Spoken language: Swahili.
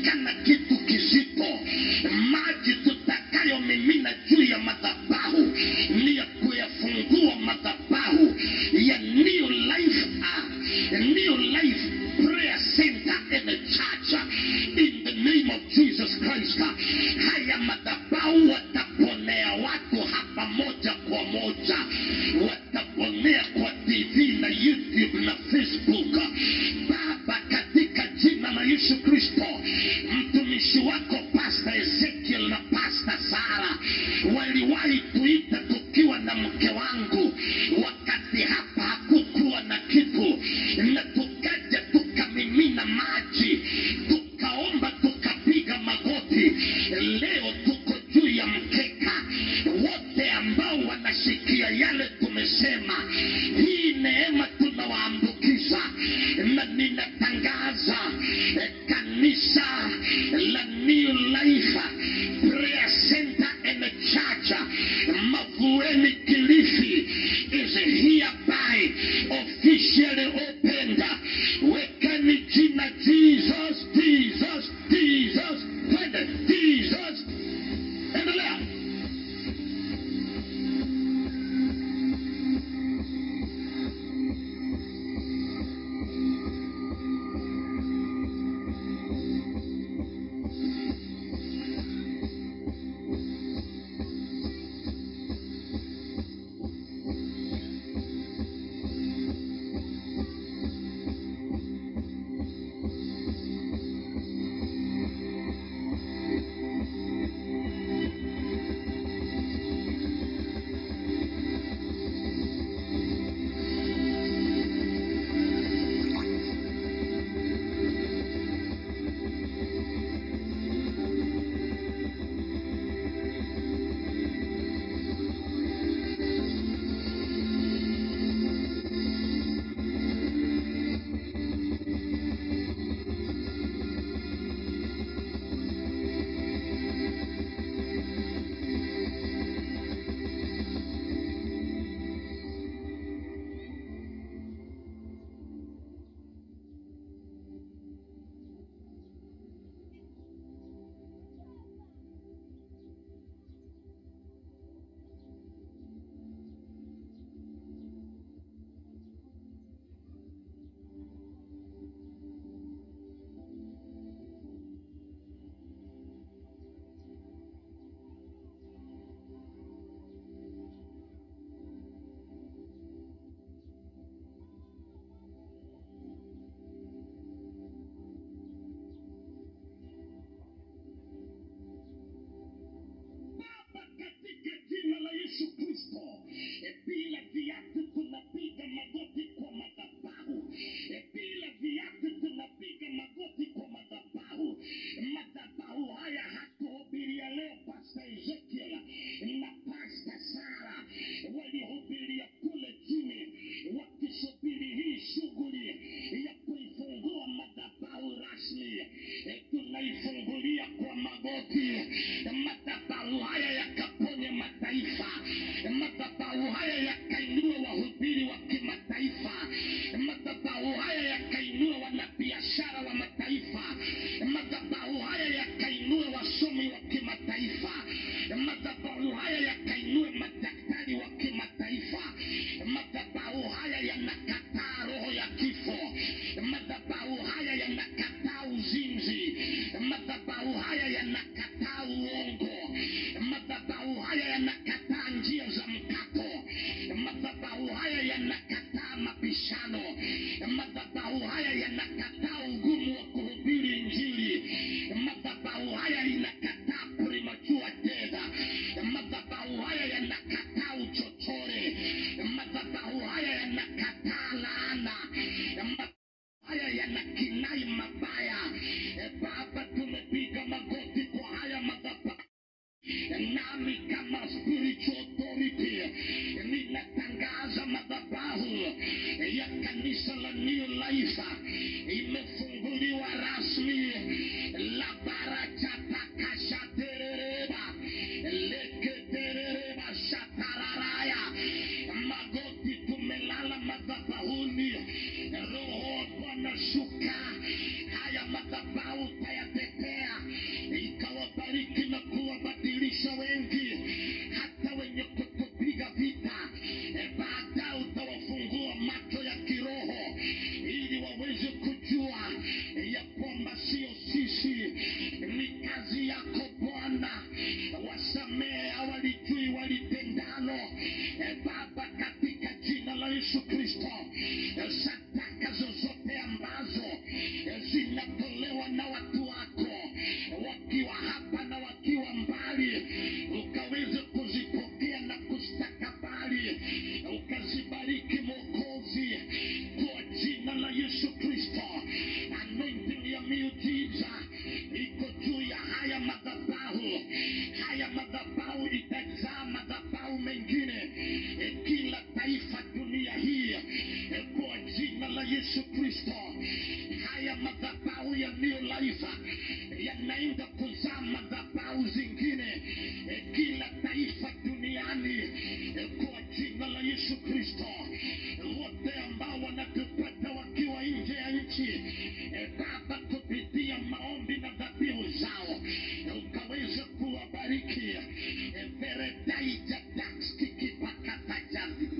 kuonekana kitu kizito. Maji tutakayo mimina juu ya madhabahu ni ya kuyafungua madhabahu ya New Life Prayer Center in the church in the name of Jesus Christ. Haya madhabahu wataponea watu hapa moja kwa moja, wataponea kwa TV na YouTube na Facebook. Baba, katika jina la Yesu Kristo, mtumishi wako Pastor Ezekiel na Pastor Sara waliwahi tuita tukiwa na mke wangu, wakati hapa hakukuwa na kitu, na tukaja tukamimina maji, tukaomba, tukapiga magoti. Leo tuko juu ya mkeka. Wote ambao wanasikia yale tumesema, hii neema tunawaambukiza, na ninatangaza kanisa la New Life Prayer Center and Church Mavueni Kilifi is hereby officially opened. Wekeni jina Jesus, Jesus, Jesus, twende Jesus. Endelea. Katika jina la Yesu Kristo, bila viatu tunapiga magoti kwa madhabahu. Bila viatu tunapiga magoti kwa madhabahu. Madhabahu haya hatuhubiria leo Pastor Ezekiel na Pastor Sara walihubiria kule chini, wakisubiri hii shughuli ya kuifungua madhabahu rasmi. Tunaifungulia kwa magoti. Madhabahu haya yakaponye mataifa. Madhabahu haya yakainua wahubiri wa kimataifa. Madhabahu haya yakainua wanabiashara wa mataifa. Madhabahu haya yakainua wasomi wa kimataifa. Madhabahu haya yakainua madaktari wa kimataifa. Madhabahu haya yanakataa roho ya kifo. Madhabahu haya yanakataa uzinzi. Madhabahu haya yanakataa uongo. Madhabahu haya yanakataa njia za mkato. Madhabahu haya yanakataa mabishano. Madhabahu haya yanakataa ugumu wa kuhubiri Injili. Madhabahu haya yanakataa premature death. Madhabahu haya yanakataa uchochole. Madhabahu haya yanakataa laana. Haya yanakinai mabaya. Baba, tumepiga magoti kwa haya madhabahu. Nami kama spiritual authority ninatangaza madhabahu ya kanisa la New Life imefunguliwa rasmi. La barachata kashatereba leketereba shatararaya. Magoti tumelala madhabahuni. Roho Bwana shuka. Haya madhabahu tayatetea. New Life yanaenda kuzaa madhabahu zingine kila taifa duniani kwa jina la Yesu Kristo. Wote ambao wanatupata wakiwa nje ya nchi, Baba, kupitia maombi na dhabihu zao ukaweza kuwabariki. Veredaija tax kikipakata jambi